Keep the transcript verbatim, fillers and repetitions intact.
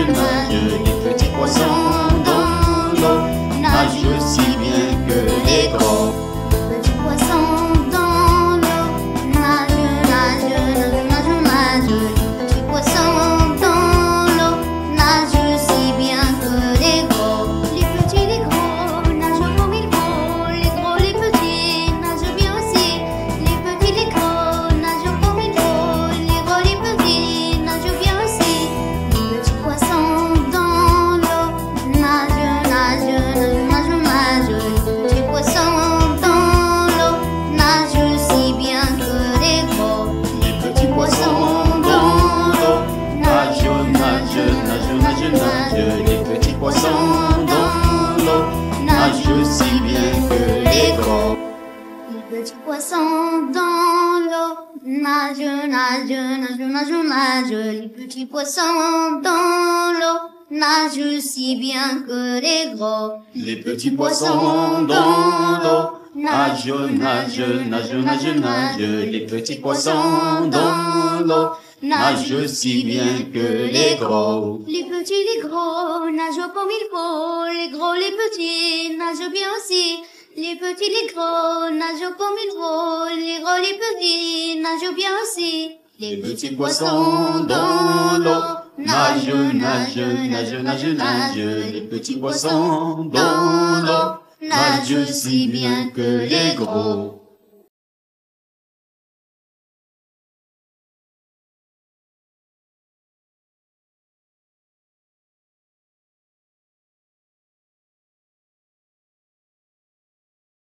nagent, nagent, les petits poissons dans l'eau nagent aussi bien que les gros. Les petits poissons dans l'eau nagent, nagent, nagent, nagent. Les petits poissons dans l'eau nagent aussi bien que les gros. Les petits, les gros nagent comme il faut. Les gros, les petits nagent bien aussi. Les petits, les gros nagent comme il faut. Les gros, les petits nagent bien aussi. Les petits poissons dans l'eau nagent, nagent, nagent, nagent. Les petits poissons dans l'eau nagent aussi bien que les gros. Les petits poissons dans l'eau nagent, nagent, nagent, nagent, nagent. Les petits poissons dans l'eau nagent aussi bien que les gros. Les petits poissons dans l'eau nagent, nagent, nagent, nagent, nagent. Les petits poissons dans l'eau nagent aussi bien que les gros. Les petits poissons dans l'eau nagent, nagent, nagent, nagent, nagent. Les petits poissons dans l'eau nagent aussi bien que les gros. Les petits, les gros nagent comme il faut. Les gros, les petits nagent bien aussi. Les petits, les gros nagent comme il faut. Les gros, les petits nagent bien aussi. Les petits poissons dans l'eau nagent, nagent, nagent, nagent, nagent. Les petits poissons dans l'eau nagent aussi bien que les gros.